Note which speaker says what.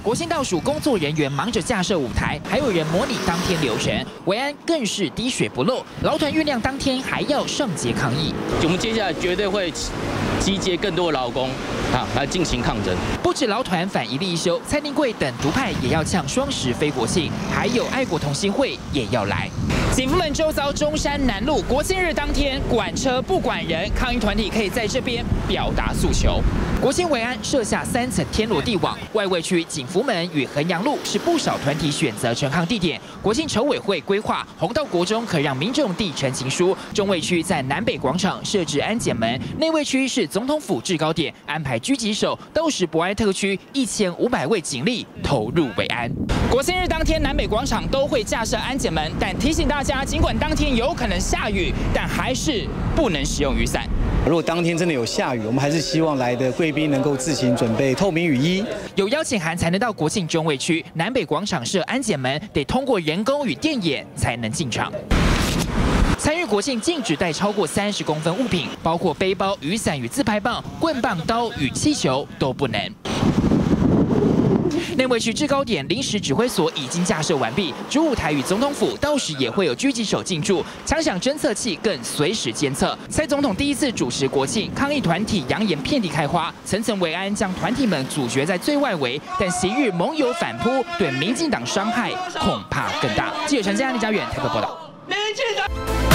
Speaker 1: 国庆倒数，工作人员忙着架设舞台，还有人模拟当天流程。维安更是滴水不漏，劳团酝酿当天还要上街抗议。
Speaker 2: 我们接下来绝对会集结更多的劳工来进行抗争。
Speaker 1: 不止劳团反一例一休，蔡丁贵等独派也要呛双十非国庆，还有爱国同心会也要来。警府们周遭中山南路国庆日当天，管车不管人，抗议团体可以在这边表达诉求。国庆维安设下3层天罗地网，外围区景福门与衡阳路是不少团体选择陈抗地点。国庆筹委会规划弘道国中可让民众递陈情书，中卫区在南北广场设置安检门，内卫区是总统府制高点，安排狙击手，都是博爱特区1500位警力投入维安。国庆日当天，南北广场都会架设安检门，但提醒大家，尽管当天有可能下雨，但还是不能使用雨伞。
Speaker 3: 如果当天真的有下雨，我们还是希望来的贵宾能够自行准备透明雨衣，
Speaker 1: 有邀请函才能到国庆中卫区。南北广场设安检门，得通过人工与电眼才能进场。参与国庆禁止带超过30公分物品，包括背包、雨伞与自拍棒、棍棒、刀与气球都不能。内卫区制高点临时指挥所已经架设完毕，主舞台与总统府到时也会有狙击手进驻，枪响侦测器更随时监测。蔡总统第一次主持国庆，抗议团体扬言遍地开花，层层维安将团体们阻绝在最外围，但昔日盟友反扑，对民进党伤害恐怕更大。记者陈嘉安、李家远台北报道。